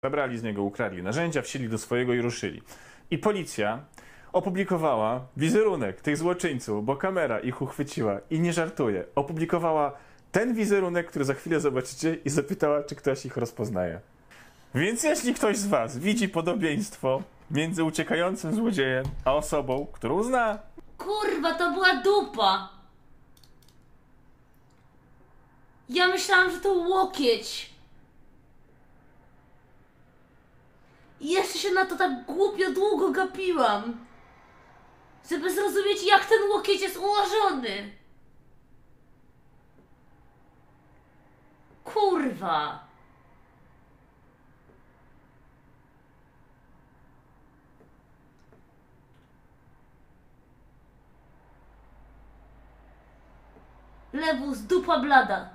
Zabrali z niego, ukradli narzędzia, wsiedli do swojego i ruszyli. I policja opublikowała wizerunek tych złoczyńców, bo kamera ich uchwyciła i nie żartuje. Opublikowała ten wizerunek, który za chwilę zobaczycie i zapytała, czy ktoś ich rozpoznaje. Więc jeśli ktoś z was widzi podobieństwo między uciekającym złodziejem a osobą, którą zna... Kurwa, to była dupa! Ja myślałam, że to łokieć. I jeszcze się na to tak głupio długo gapiłam, żeby zrozumieć, jak ten łokieć jest ułożony. Kurwa. Lewus, dupa blada.